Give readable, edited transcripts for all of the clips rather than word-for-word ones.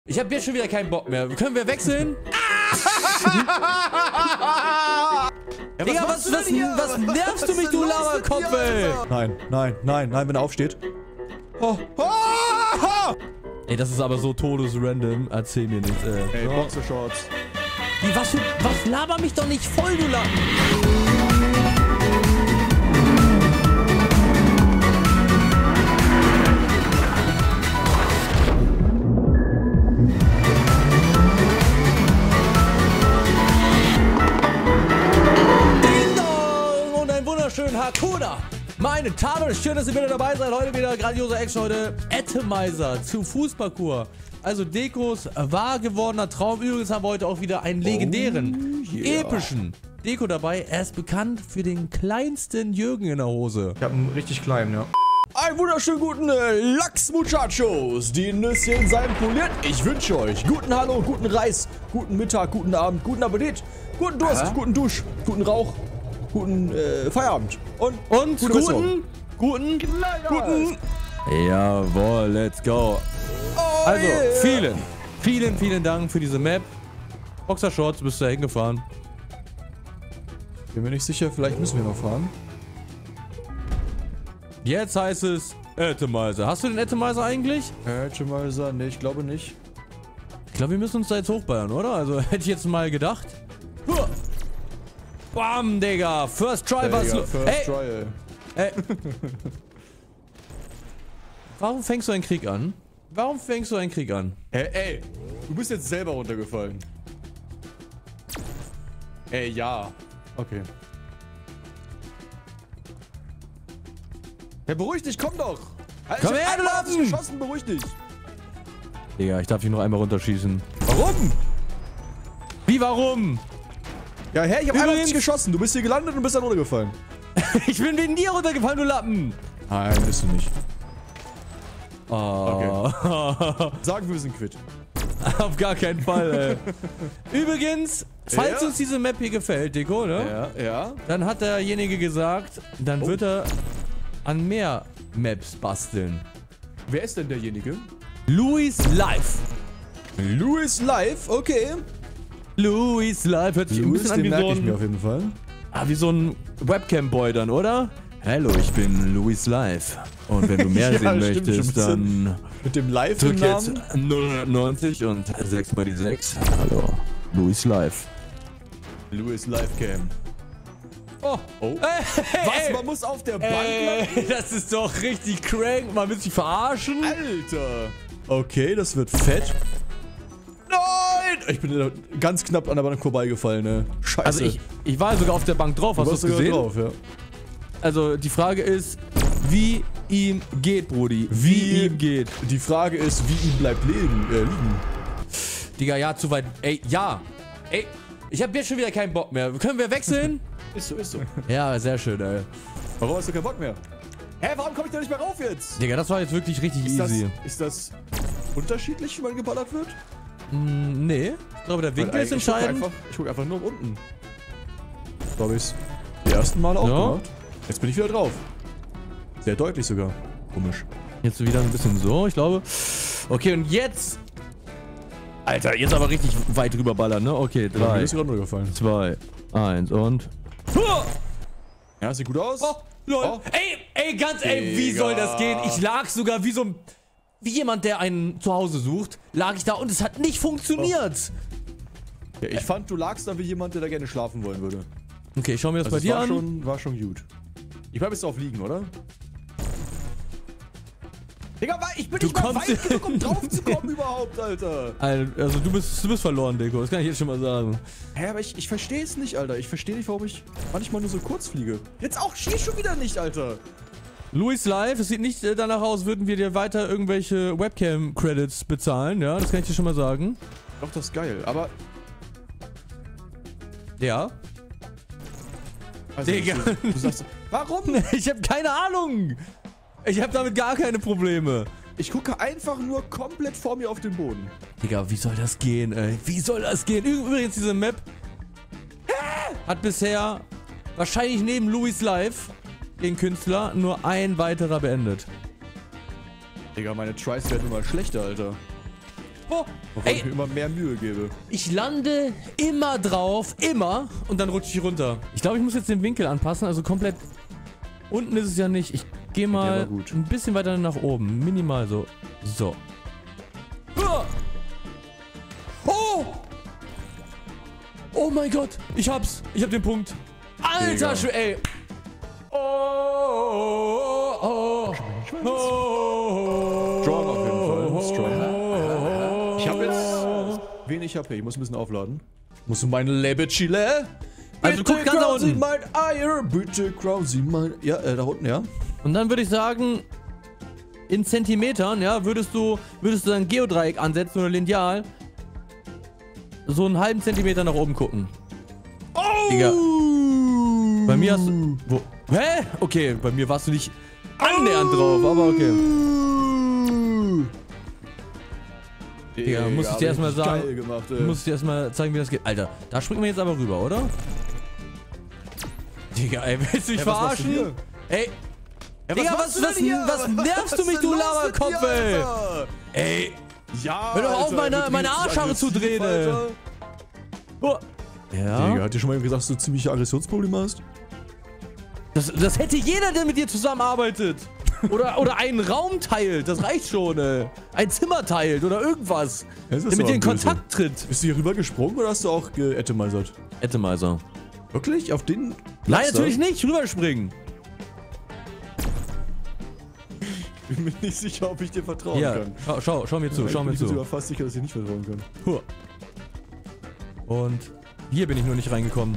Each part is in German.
Ich habe jetzt schon wieder keinen Bock mehr. Können wir wechseln? Ja, Digga, was nervst du mich, du Laberkopf, ey? Nein, wenn er aufsteht. Oh. Ey, das ist aber so todesrandom. Erzähl mir nichts, ey. Ey, Boxershorts. Wie, was laber mich doch nicht voll, du Lappen? Hakuna! Meine Damen, schön, dass ihr wieder dabei seid. Heute wieder grandioser Action. Heute Atomizer zu Fußparcours. Also Dekos wahr gewordener Traum. Übrigens haben wir heute auch wieder einen legendären, epischen Deko dabei. Er ist bekannt für den kleinsten Jürgen in der Hose. Ich hab einen richtig kleinen, ja. Einen wunderschönen guten Lachs, Muchachos. Die Nüsschen seien poliert. Ich wünsche euch guten Hallo, guten Reis, guten Mittag, guten Abend, guten Appetit, guten Durst, guten Dusch, guten Rauch. Guten Feierabend. Und guten. Jawohl, let's go. Oh, also, vielen Dank für diese Map. Boxershorts, bist du da hingefahren? Bin mir nicht sicher, vielleicht müssen wir noch fahren. Jetzt heißt es Atomizer. Hast du den Atomizer eigentlich? Atomizer, ne, ich glaube nicht. Ich glaube, wir müssen uns da jetzt hochballern, oder? Also, hätte ich jetzt mal gedacht. Bam, Digga. First try, was du... First try, ey. Warum fängst du einen Krieg an? Warum fängst du einen Krieg an? Ey, du bist jetzt selber runtergefallen. Ey, ja. Okay. Ja, beruhig dich, komm doch. Alter, komm her, du Lappen! Geschossen, beruhig dich. Digga, ich darf dich noch einmal runterschießen. Warum? Wie, warum? Ja, hä, ich hab einmal nicht geschossen. Du bist hier gelandet und bist dann runtergefallen. Ich bin wegen dir runtergefallen, du Lappen. Nein, bist du nicht. Oh. Okay. Sagen wir sind quitt. Auf gar keinen Fall, ey. Übrigens, falls uns diese Map hier gefällt, Deko, ne? Ja. Dann hat derjenige gesagt, dann wird er an mehr Maps basteln. Wer ist denn derjenige? Luis Live. Luis Live, okay. Luis Live hört sich ein bisschen an wie so ein... mir auf jeden Fall. wie so ein Webcam-Boy dann, oder? Hallo, ich bin Luis Live. Und wenn du mehr sehen möchtest, dann... Mit dem Live drück jetzt 090 und 6 mal die 6. Hallo, Luis Live. Luis Live Cam. Oh. Was? Man muss auf der Bank landen? Das ist doch richtig crank. Man will sich verarschen. Alter. Okay, das wird fett. Nein! Ich bin ganz knapp an der Bank vorbeigefallen, ne? Scheiße. Also ich war sogar auf der Bank drauf, hast du es gesehen? Drauf, ja. Also die Frage ist, wie ihm geht, Brudi. Wie ihm geht. Die Frage ist, wie ihm bleibt liegen. Digga, ja, zu weit. Ey, ja. Ey, ich hab jetzt schon wieder keinen Bock mehr. Können wir wechseln? Ist so. Ja, sehr schön, ey. Warum hast du keinen Bock mehr? Hä, warum komme ich da nicht mehr rauf jetzt? Digga, das war jetzt wirklich richtig easy. Ist das unterschiedlich, wie man geballert wird? Nee. Ich glaube, der Winkel ist entscheidend. Ich guck einfach nur unten. So habe ich's die ersten Male auch gemacht. Jetzt bin ich wieder drauf. Sehr deutlich sogar. Komisch. Jetzt wieder ein bisschen so, ich glaube. Okay, und jetzt... Alter, jetzt aber richtig weit drüber ballern, ne? Okay, 3, 2, 1 und... Ja, sieht gut aus. Oh, lol. Oh. Ey, wie soll das gehen? Ich lag sogar wie so ein... Wie jemand, der einen zu Hause sucht, lag ich da und es hat nicht funktioniert. Ja, ich fand, du lagst da wie jemand, der da gerne schlafen wollen würde. Okay, ich schau mir das bei dir an. War schon gut. Ich bleib jetzt drauf liegen, oder? Digga, ich bin nicht mal weit genug, um drauf zu kommen überhaupt, Alter. Also du bist verloren, Deko. Das kann ich jetzt schon mal sagen. Hä, aber ich verstehe es nicht, Alter. Ich verstehe nicht, warum ich manchmal nur so kurz fliege. Jetzt auch hier schon wieder nicht, Alter. Luis Live, es sieht nicht danach aus, würden wir dir weiter irgendwelche Webcam-Credits bezahlen, ja? Das kann ich dir schon mal sagen. Doch, das ist geil, aber... Ja. Also, Digga. Du sagst... Warum? Ich habe keine Ahnung. Ich habe damit gar keine Probleme. Ich gucke einfach nur komplett vor mir auf den Boden. Digga, wie soll das gehen, ey? Wie soll das gehen? Übrigens, diese Map hat bisher wahrscheinlich neben Luis Live, den Künstler, nur ein weiterer beendet. Digga, meine Tries werden immer schlechter, Alter. Oh, Wovon ich ey, mir immer mehr Mühe gebe. ich lande immer drauf, immer, und dann rutsche ich runter. Ich glaube, ich muss jetzt den Winkel anpassen, also komplett. Unten ist es ja nicht. Ich gehe mal gut. ein bisschen weiter nach oben. Minimal so. So. Oh! Oh mein Gott, ich hab's. Ich hab den Punkt. Alter, ey. Oh. Strong auf jeden Fall. Strong. Ich habe jetzt wenig HP. Ich muss ein bisschen aufladen. Musst du meine Lebe chile? Also guck ganz da unten. mein Eier. Bitte Krausi mein... Ja, da unten, ja. Und dann würde ich sagen, in Zentimetern, ja, würdest du ein Geodreieck ansetzen oder Lineal. So einen halben Zentimeter nach oben gucken. Oh! Digga. Bei mir hast du... Wo? Hä? Okay, bei mir warst du nicht annähernd drauf, aber okay. Digga, muss ich dir erstmal sagen. Muss ich dir erstmal zeigen, wie das geht. Alter, da springen wir jetzt aber rüber, oder? Digga, ey, willst du mich verarschen? Ey. Ja, Digga, was nervst du mich, du Laberkopf, ey? Ey. Ja, hör doch auf, meine Arschhaare zu drehen, ey. Oh. Ja. Digga, hat dir schon mal gesagt, dass du ziemliche Aggressionsprobleme hast? Das hätte jeder, der mit dir zusammenarbeitet. Oder einen Raum teilt, das reicht schon, ey. Ein Zimmer teilt oder irgendwas. Der mit dir in Kontakt tritt. Bist du hier rüber gesprungen oder hast du auch geättemeisert? Ättemeiser. Wirklich? Auf den? Nein, natürlich nicht. Rüberspringen. Ich bin mir nicht sicher, ob ich dir vertrauen kann. Schau mir zu, schau mir Ich bin zu. sogar fast sicher, dass ich nicht vertrauen kann. Und hier bin ich nur nicht reingekommen.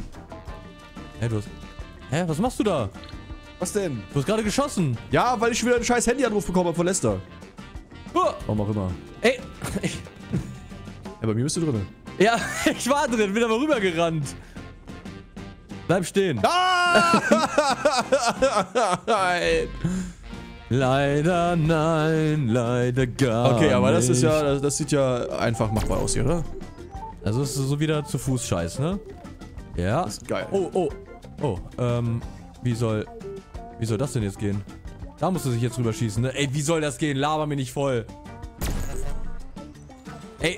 Hä, was machst du da? Was denn? Du hast gerade geschossen. Ja, weil ich schon wieder einen scheiß Handyanruf bekommen habe von Lester. Warum auch immer. Ey. Ja, bei mir bist du drin. Ja, ich war drin, bin aber rübergerannt. Bleib stehen. Ah! Nein. Leider nein, leider gar nicht. Okay, aber das ist ja, das sieht ja einfach machbar aus hier, oder? Also ist so wieder zu Fuß Scheiß, ne? Ja. Das ist geil. Oh, wie soll das denn jetzt gehen? Da musst du sich jetzt rüberschießen, ne? Ey, wie soll das gehen? Laber mir nicht voll. Ey,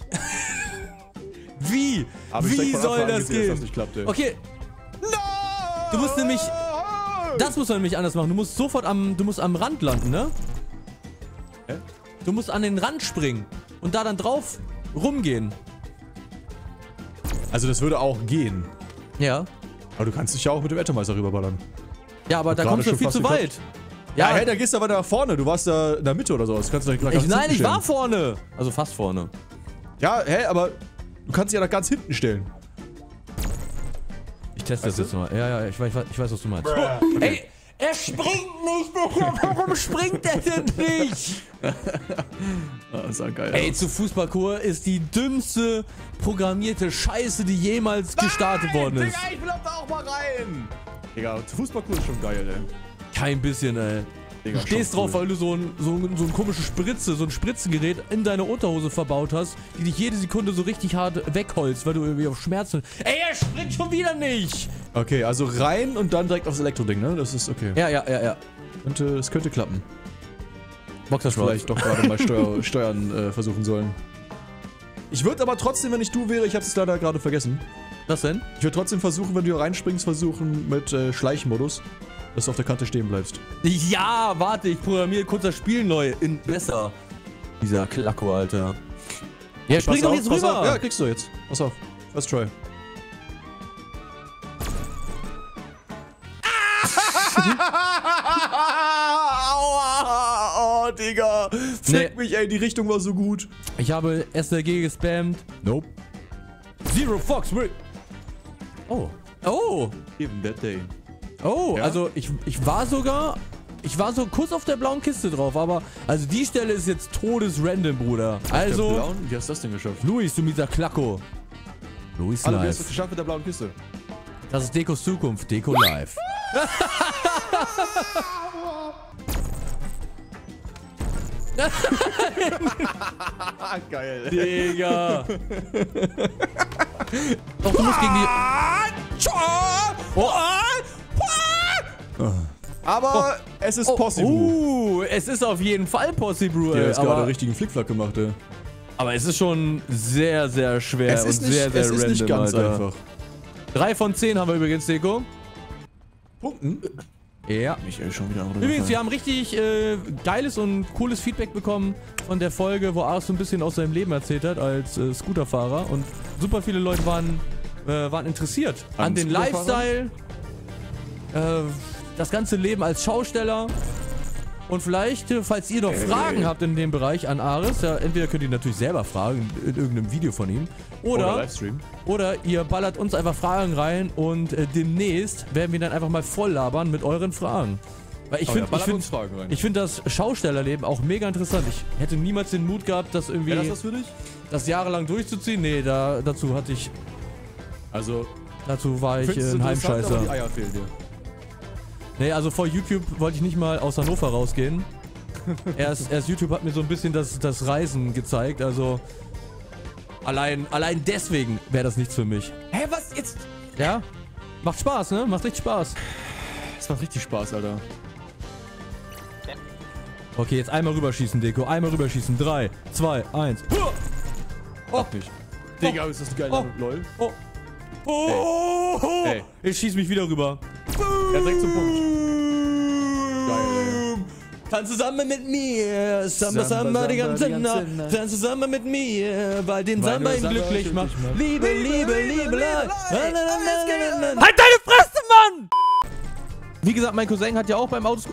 wie? Wie soll das gehen? Dass das nicht klappt, ey. Okay. Du musst nämlich... Das muss man nämlich anders machen. Du musst sofort am Rand landen, ne? Hä? Du musst an den Rand springen und da dann drauf rumgehen. Also das würde auch gehen. Ja. Aber du kannst dich ja auch mit dem Ättemeister rüberballern. Ja, aber da kommst du viel zu weit. Ja, hey, da gehst du aber nach vorne. Du warst da in der Mitte oder so. Das kannst du da ganz Nein, hinten ich war stellen. vorne. Also fast vorne. Ja, hä, aber du kannst dich ja da ganz hinten stellen. Ich teste das jetzt mal. Ja, ich weiß, was du meinst. Ey, er springt nicht. Warum springt er denn nicht? Das ist ja geil. Ey, zu Fußballkur ist die dümmste programmierte Scheiße, die jemals gestartet worden ist. Digga, ich will da auch mal rein. Digga, Fußballkurs ist schon geil, ey. Kein bisschen, ey. Digga, Du stehst drauf, weil du so ein komisches so ein Spritzengerät in deine Unterhose verbaut hast, die dich jede Sekunde so richtig hart wegholzt, weil du irgendwie auf Schmerzen... Ey, er springt schon wieder nicht! Okay, also rein und dann direkt aufs Elektroding, ne? Das ist okay. Ja. Es könnte klappen. Boxershorts. Vielleicht doch gerade mal Steuern versuchen sollen. Ich würde aber trotzdem, wenn ich du wäre, ich hab's leider gerade vergessen. Was denn? Ich würde trotzdem versuchen, wenn du hier reinspringst, mit Schleichmodus, dass du auf der Kante stehen bleibst. Ja, warte, ich programmiere kurz das Spiel neu in besser. Dieser Klacko, Alter. Ja, spring doch jetzt rüber! Ja, kriegst du jetzt. Pass auf. First try. Aua! Oh, Digga. Fick mich, ey, die Richtung war so gut. Ich habe SRG gespammt. Nope. Zero Fox. Oh. Oh. Even that day. Oh, Ja? also ich war so kurz auf der blauen Kiste drauf, aber also die Stelle ist jetzt todesrandom, Bruder. Also, Wie hast du das denn geschafft? Luis, du mieser Klacko. Luis Hallo, wie hast du es live. geschafft mit der blauen Kiste? Das ist Dekos Zukunft, Deko live. Geil. Digga. Doch, du musst gegen die... Aber es ist possible. Es ist auf jeden Fall possible, Der hat aber... gerade richtigen Flickflack gemacht, ey. Aber es ist schon sehr, sehr schwer und sehr, sehr random, nicht ganz Alter. einfach. 3 von 10 haben wir übrigens, Deko. Punkten? Ja. Michael schon wieder Übrigens, wir haben richtig geiles und cooles Feedback bekommen von der Folge, wo Ares so ein bisschen aus seinem Leben erzählt hat als Scooterfahrer. Und super viele Leute waren interessiert an den Lifestyle, das ganze Leben als Schausteller. Und vielleicht, falls ihr noch Fragen habt in dem Bereich an Ares, ja, entweder könnt ihr natürlich selber fragen in irgendeinem Video von ihm. Oder Livestream. Oder ihr ballert uns einfach Fragen rein und demnächst werden wir dann einfach mal voll labern mit euren Fragen. Weil ich finde das Schaustellerleben auch mega interessant. Ich hätte niemals den Mut gehabt, das irgendwie Wäre das was für dich? das jahrelang durchzuziehen. Nee, dazu hatte ich. Also. Dazu war ich ein Heimscheißer. Aber die Eier fehlen dir. Nee, also vor YouTube wollte ich nicht mal aus Hannover rausgehen. erst YouTube hat mir so ein bisschen das Reisen gezeigt, also allein deswegen wäre das nichts für mich. Hä, was jetzt? Ja? Macht Spaß, ne? Macht richtig Spaß. Das macht richtig Spaß, Alter. Okay, jetzt einmal rüberschießen, Deko. Einmal rüberschießen. 3, 2, 1. Oh, nicht. Digga, ist das geil, lol. Ey. Ich schieß mich wieder rüber. Ja, direkt zum Punkt. Geil, ey. Tanz zusammen mit mir, Samba die ganze Nacht. Tanz zusammen mit mir, weil den Samba ihn glücklich macht. Liebe, Leid. Halt deine Fresse, Mann! Wie gesagt, mein Cousin hat ja auch beim Autos...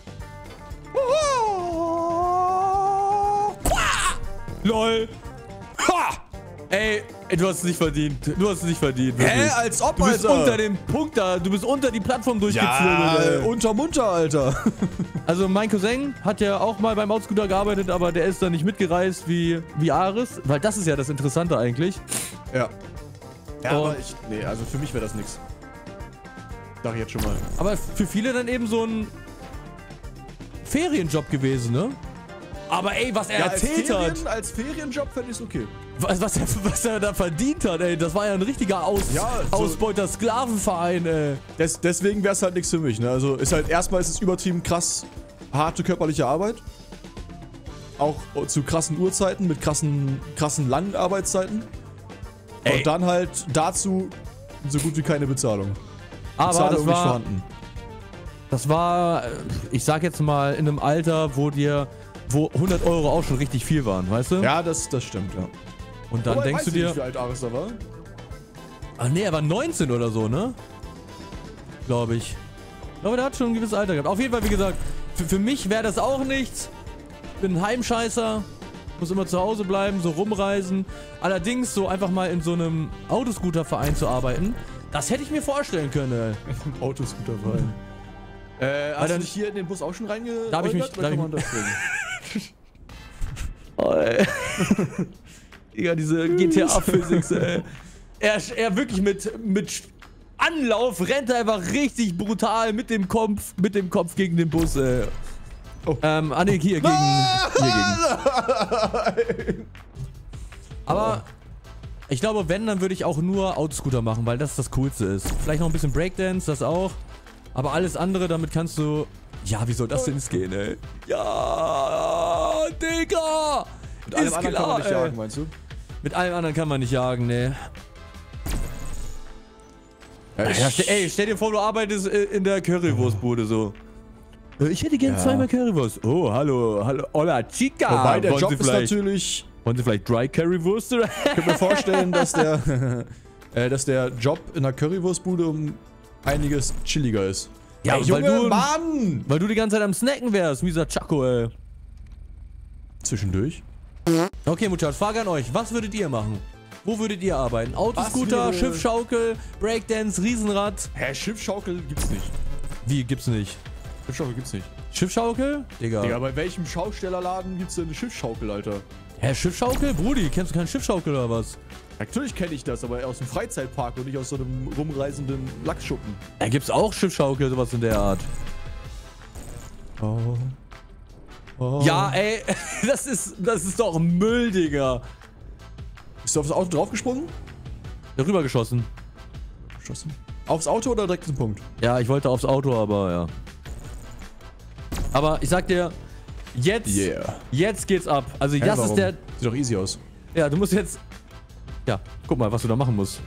LOL! Ha! Ey, du hast es nicht verdient. Du hast es nicht verdient. Wirklich. Hä, als ob, Du bist Alter. unter dem Punkt da. Du bist unter die Plattform durchgeflogen. Ja, ey. unter munter, Alter. Also mein Cousin hat ja auch mal beim Outscooter gearbeitet, aber der ist da nicht mitgereist wie Ares. Weil das ist ja das Interessante eigentlich. Ja. Ja, Und- aber nee, also für mich wäre das nix. Sag ich jetzt schon mal. Aber für viele dann eben so ein Ferienjob gewesen, ne? Aber ey, was er erzählt hat. Als Ferienjob fände ich's okay. Was er da verdient hat, ey. Das war ja ein richtiger Ausbeuter-Sklavenverein, ey. Deswegen wäre es halt nichts für mich, ne? Also erstmal ist es übertrieben krass harte körperliche Arbeit. Auch zu krassen Uhrzeiten, mit krassen langen Arbeitszeiten. Ey. Und dann halt dazu so gut wie keine Bezahlung. Aber Bezahlung nicht vorhanden. das war, ich sag jetzt mal, in einem Alter, wo 100 Euro auch schon richtig viel waren, weißt du? Ja, das stimmt, ja. Und dann denkst du dir... Nicht, wie alt Ares da war? Ach nee, er war 19 oder so, ne? Glaube ich. Ich glaube, der hat schon ein gewisses Alter gehabt. Auf jeden Fall, wie gesagt, für mich wäre das auch nichts. Bin ein Heimscheißer. Muss immer zu Hause bleiben, so rumreisen. Allerdings so einfach mal in so einem Autoscooterverein zu arbeiten, das hätte ich mir vorstellen können. Autoscooterverein. Hast du dich hier in den Bus auch schon reingeholt? Da hab ich mich... Oh, ey. Digga, diese GTA-Physics, ey. Er wirklich mit Anlauf rennt er einfach richtig brutal mit dem Kopf gegen den Bus, ey. Oh. Nee, hier gegen. Aber ich glaube, wenn, dann würde ich auch nur Autoscooter machen, weil das Coolste ist. Vielleicht noch ein bisschen Breakdance, das auch. Aber alles andere, damit kannst du... Ja, wie soll das denn jetzt gehen, ey? Ja, Digga! Mit allem anderen kann man nicht ey. jagen, meinst du? Mit allem anderen kann man nicht jagen, ne. Ja, stell dir vor, du arbeitest in der Currywurstbude so. Ich hätte gern zweimal Currywurst. Oh, hallo, hola chica. Wobei der Job ist natürlich... Wollen Sie vielleicht Dry Currywurst? Oder? Ich kann mir vorstellen, dass der Job in der Currywurstbude um einiges chilliger ist. Ja, ey, Junge, Mann! Weil du die ganze Zeit am Snacken wärst, wie dieser Chaco, ey. Zwischendurch. Okay, Muchachos, Frage an euch. Was würdet ihr machen? Wo würdet ihr arbeiten? Autoscooter, Schiffschaukel, Breakdance, Riesenrad? Hä, Schiffschaukel gibt's nicht. Wie, gibt's nicht? Schiffschaukel gibt's nicht. Schiffschaukel? Digga. Digga, bei welchem Schaustellerladen gibt's denn eine Schiffschaukel, Alter? Hä, Schiffschaukel? Brudi, kennst du keinen Schiffschaukel oder was? Natürlich kenne ich das, aber aus dem Freizeitpark und nicht aus so einem rumreisenden Lachsschuppen. Da gibt's auch Schiffschaukel, sowas in der Art. Oh. Ja, ey, das ist doch Müll, Digga. Bist du aufs Auto draufgesprungen? Darüber geschossen. Geschossen? Aufs Auto oder direkt zum Punkt? Ja, ich wollte aufs Auto, aber ja. Aber ich sag dir, jetzt geht's ab. Also das ist der... Sieht doch easy aus. Ja, du musst jetzt... Ja, guck mal, was du da machen musst.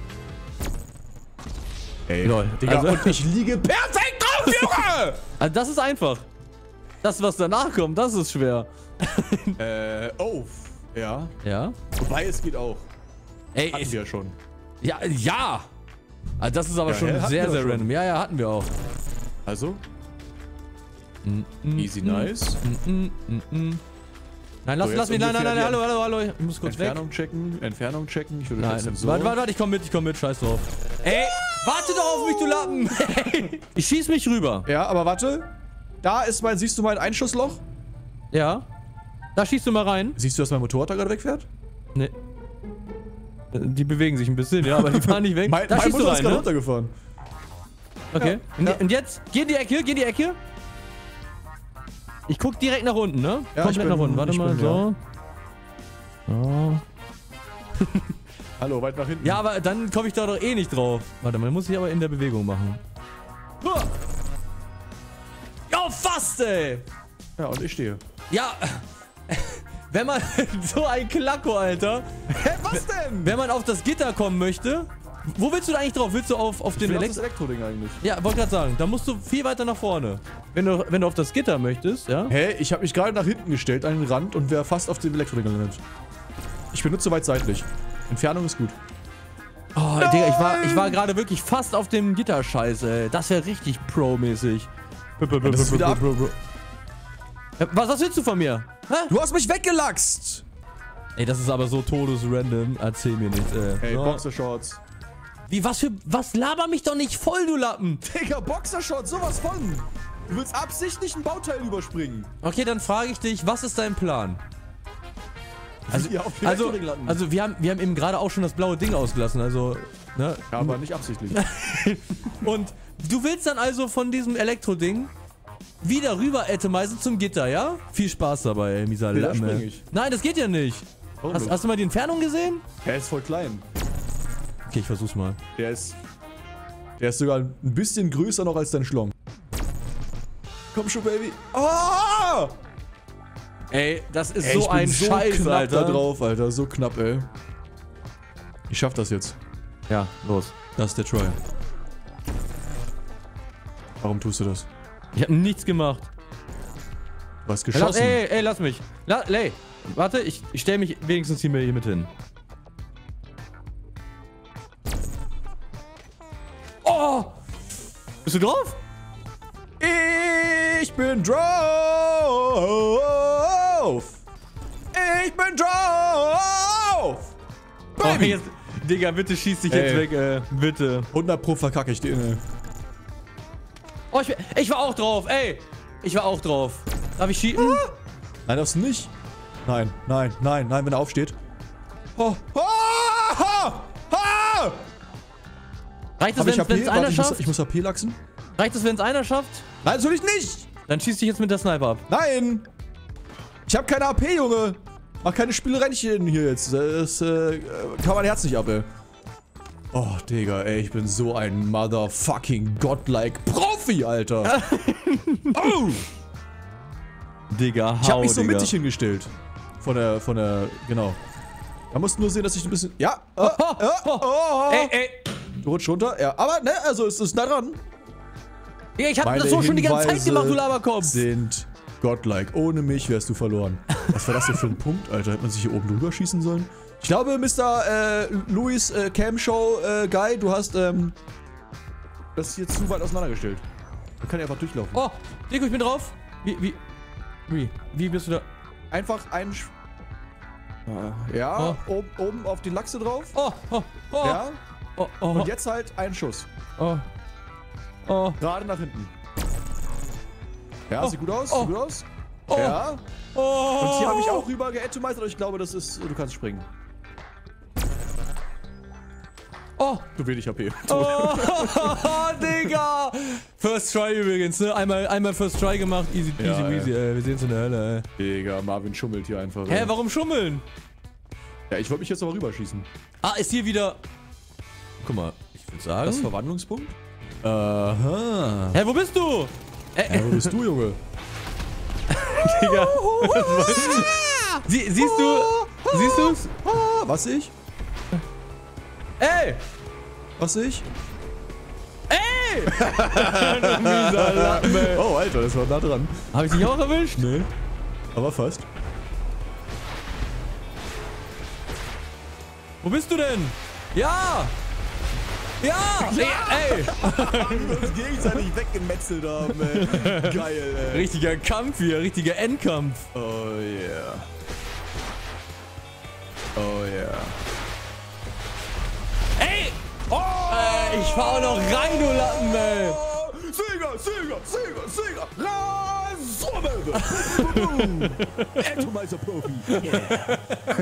Ey, Lol. Digga, Also- und ich liege perfekt drauf, Junge! Also das ist einfach. Das, was danach kommt, das ist schwer. Oh. Ja. Ja? Wobei, es geht auch. Ey, Hatten wir ja schon. ja, ja! Also das ist aber Ja, schon hatten sehr, wir sehr schon. random. Ja, ja, hatten wir auch. Also? Easy nice. Nein, lass jetzt mich, nein, ungefähr nein, die hallo. Ich muss kurz weg. Entfernung checken. Ich würde Nein, trotzdem so. warte, ich komm mit, scheiß drauf. Ey, warte doch auf mich, du Lappen! Ich schieß mich rüber. Ja, aber warte. Da ist siehst du mein Einschussloch? Ja. Da schießt du mal rein. Siehst du, dass mein Motorrad da gerade wegfährt? Ne. Die bewegen sich ein bisschen, ja, aber die fahren nicht weg. Mein Da schießt du Motorrad ist rein, gerade ne? runtergefahren. Okay. Ja. Und jetzt, geh in die Ecke. Ich guck direkt nach unten, ne? Ja, Komplett nach unten. Warte mal, so. So. Hallo, weit nach hinten. Ja, aber dann komme ich da doch eh nicht drauf. Warte mal, muss ich aber in der Bewegung machen. Ja, fast, ey! Ja, und ich stehe. Ja, wenn man so ein Klacko, Alter. Hä, was denn? Wenn man auf das Gitter kommen möchte, wo willst du da eigentlich drauf? Willst du auf den das Elektroding eigentlich. Ja, wollte gerade sagen, da musst du viel weiter nach vorne. Wenn du auf das Gitter möchtest, ja? Hä, ich habe mich gerade nach hinten gestellt, an den Rand und wäre fast auf dem Elektroding gelandet. Ich benutze weit seitlich. Entfernung ist gut. Oh, Digga, ich war gerade wirklich fast auf dem Gitterscheiß, ey. Das wäre richtig pro-mäßig. Das ist wieder ab. Was willst du von mir? Hä? Du hast mich weggelaxt! Ey, das ist aber so todesrandom. Erzähl mir nichts, ey. Ey, Ja. Boxershorts. Wie, was laber mich doch nicht voll, du Lappen? Digga, Boxershorts, sowas von! Du willst absichtlich ein Bauteil überspringen. Okay, dann frage ich dich, was ist dein Plan? Ja, auf dem Elektroding landen. Also wir haben eben gerade auch schon das blaue Ding ausgelassen, also, ne? Ja, aber nicht absichtlich. Und du willst dann also von diesem Elektroding wieder rüber atomizen zum Gitter, ja? Viel Spaß dabei, ey, mieser Nee, da Lappen. spring ich. Nein, das geht ja nicht. Warum nicht? Hast du mal die Entfernung gesehen? Der ist voll klein. Okay, ich versuch's mal. Der ist sogar ein bisschen größer noch als dein Schlong. Komm schon, Baby. Oh! Ey, das ist Ey, so ich bin ein so Scheiß, knapp Alter. da drauf, Alter. So knapp, ey. Ich schaff das jetzt. Ja, los. Das ist der Try. Warum tust du das? Ich hab nichts gemacht. Du hast geschossen. Ey, lass mich. Lay. Warte, ich stell mich wenigstens hier mit hin. Oh! Bist du drauf? Ich bin drauf! Ich bin drauf! Oh, Baby! jetzt, Digga, bitte schieß dich jetzt Ey. weg, bitte. 100 verkacke ich den. Oh, ich war auch drauf, ey. Ich war auch drauf. Darf ich cheaten? Nein, darfst du nicht. Nein, wenn er aufsteht. Oh, oh, oh, oh. Reicht es, Hab ich wenn HP? es einer Warte, schafft? ich muss HP lachsen. Reicht es, wenn es einer schafft? Nein, natürlich nicht! Dann schieß dich jetzt mit der Sniper ab. Nein! Ich hab keine AP, Junge! Mach keine Spielereinchen hier jetzt. Das kann mein Herz nicht ab, ey. Oh, Digga, ey, ich bin so ein motherfucking godlike Profi, Alter. Oh! Digga, hau, Ich hab mich so Digga. mittig hingestellt. Von der, genau. Da musst du nur sehen, dass ich ein bisschen... Ja, Ey. Du rutschst runter, ja. Aber, ne, also es ist nah dran. Digga, ich hab Meine das so schon die ganze Zeit Hinweise gemacht, du Laberkopf. sind godlike. Ohne mich wärst du verloren. Was war das denn für ein Punkt, Alter? Hätte man sich hier oben drüber schießen sollen? Ich glaube, Mr. Louis Cam Show Guy, du hast das hier zu weit auseinandergestellt. Man kann ja einfach durchlaufen. Oh, Diego, ich bin drauf. Wie bist du da? Einfach einen... Ja, oben auf die Lachse drauf. Oh. Ja. Oh. Und jetzt halt einen Schuss. Oh. Gerade nach hinten. Ja, sieht gut aus, Oh. sieht gut aus. Oh. Ja. Oh. Und hier habe ich auch rüber geatomized, aber ich glaube, das ist... Du kannst springen. Oh. Zu wenig HP. Oh, Digga! First Try übrigens, ne? Einmal First Try gemacht, easy Ja, peasy, ey. Wir sehen's in der Hölle, ey. Digga, Marvin schummelt hier einfach. Hä, warum schummeln? Ja, ich wollte mich jetzt aber rüberschießen. Ah, ist hier wieder... Guck mal, ich würde sagen... Das Verwandlungspunkt? Aha. Hä, wo bist du? Ja, wo bist du, Junge? Digga. Siehst du's? Was ich? Ey! Was ich? Ey! Du mieser Lappen, ey. Oh, Alter, das war nah dran. Hab ich dich auch erwischt? Nee. Aber fast. Wo bist du denn? Ja! Ja! Ey! Wir uns gegenseitig weggemetzelt haben, ey. Geil, ey. Richtiger Kampf hier, richtiger Endkampf. Oh yeah. Oh yeah. Ey! Oh! Ich fahr auch noch rein, du Lappen, ey! Sieger! Rasomel! Atomizer Profi! Yeah.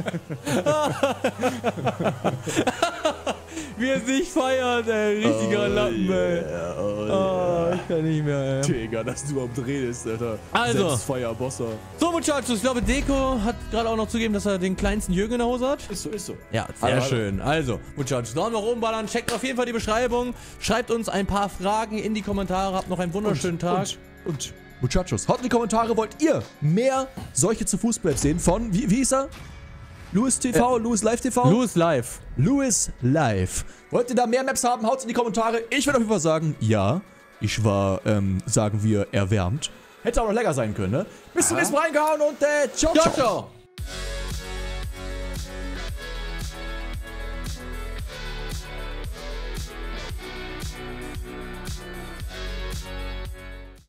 Wie er sich feiert, ey. Richtiger Lappen, ey. Yeah, Ich kann nicht mehr, ey. Digga, dass du überhaupt redest, Alter. Also. Selbstfeierbosser. So, Muchachos, ich glaube, Deko hat gerade auch noch zugegeben, dass er den kleinsten Jürgen in der Hose hat. Ist so. Ja, sehr schön. Also, Muchachos, Daumen nach oben ballern, checkt auf jeden Fall die Beschreibung, schreibt uns ein paar Fragen in die Kommentare, habt noch einen wunderschönen Tag. Und Muchachos, haut in die Kommentare, wollt ihr mehr solche zu Fußball sehen von, wie hieß er? Louis TV, Louis Live TV? Louis Live. Louis Live. Wollt ihr da mehr Maps haben? Haut's in die Kommentare. Ich würde auf jeden Fall sagen, ja. Ich war, sagen wir, erwärmt. Hätte auch noch länger sein können, ne? Bis zum nächsten Mal reingehauen und ciao, ciao.